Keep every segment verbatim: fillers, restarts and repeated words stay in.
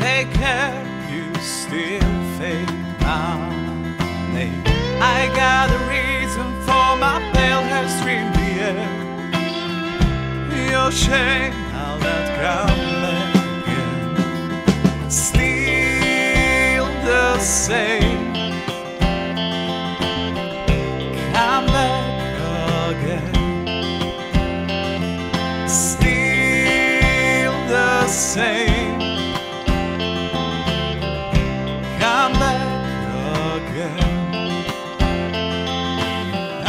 take care, you still fake my name. I got a reason for my pale hair stream the air. Your shame, I'll let come again. Still the same. Come back again. Still the same. Come back again. I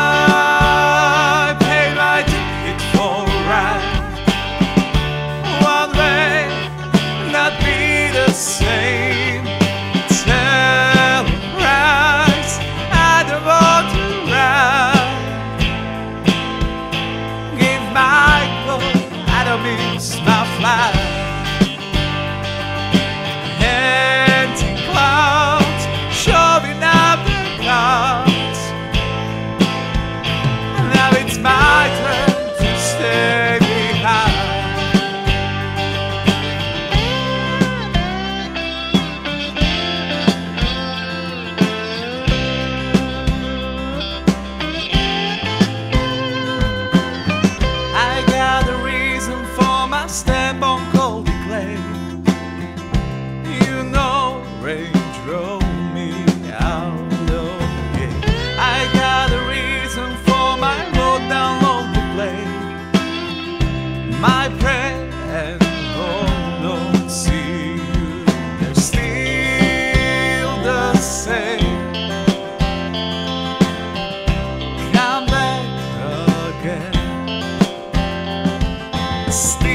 paid my ticket for a ride. One way, not be the same. Tell rise, I don't want to ride. Give my goal, I don't miss my flight. Empty clouds, shoving up the clouds. Now it's my turn to stay behind. I got a reason for my stamp on cold clay. You know, rain drove me out of the gate. I got a reason for my road down lonely play. My prayer and Lord don't see you. They're still the same. Come back again.